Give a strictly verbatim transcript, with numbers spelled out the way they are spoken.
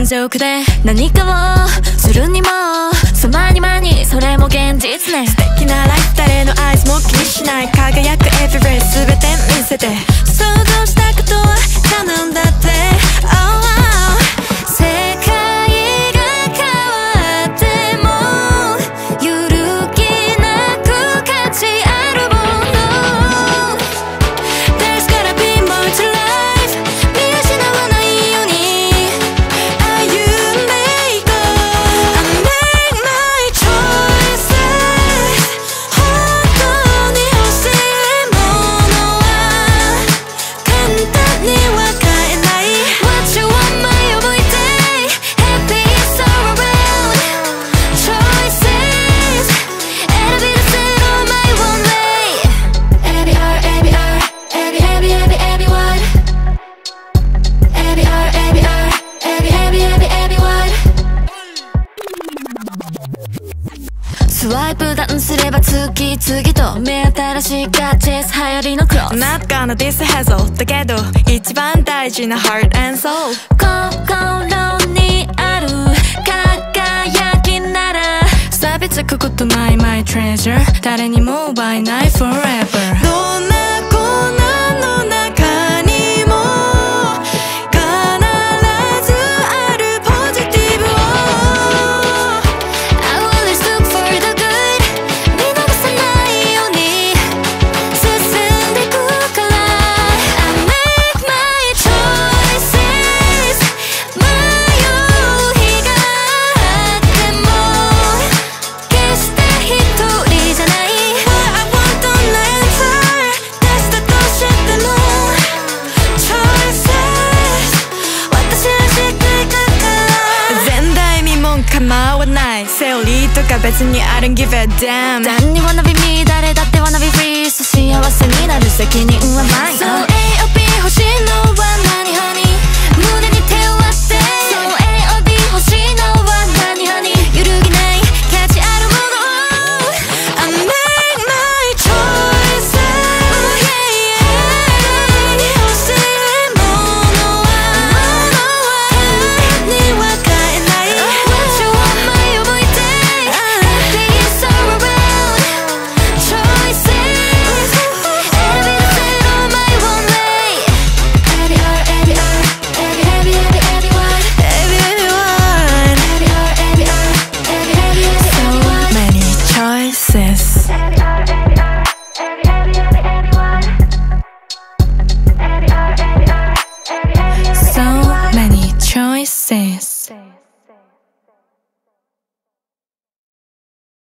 ジョークで何かをするにもそまにまにそれも現実ね。 素敵なライフ誰のアイスも気にしない輝くエブリデイ全て見せて想像したことは叶うんだって、oh,世界が変わっても揺るぎなく価値あるもの There's gotta be more to life 見失わないように歩んでいこう I make my choices 本当に欲しいものは簡単には買えない What you want my every day Happy is all around Choices It'll be the same on my one way Every hour, every hour Every, every, every, everyone Every hour, every hour Every, every, every, everyone スワイプダウンすれば次々と目新しいガジェス流行りのクロス Not gonna diss hassle だけど一番大事な heart and soul 心にある輝きなら差別くことない my treasure 誰にも奪えない forever どんな困難の中にも必ずあるポジティブを I always look for the good 見逃さないように進んでくから I make my choices 迷う日があっても決して一人じゃない What I want don't answer テストとしても Choices 私らしくいくから前代未聞構わないセオリーとか別に I don't give a damn 誰に wanna be me 誰だって wanna be free そう幸せになる責任は mine So A O P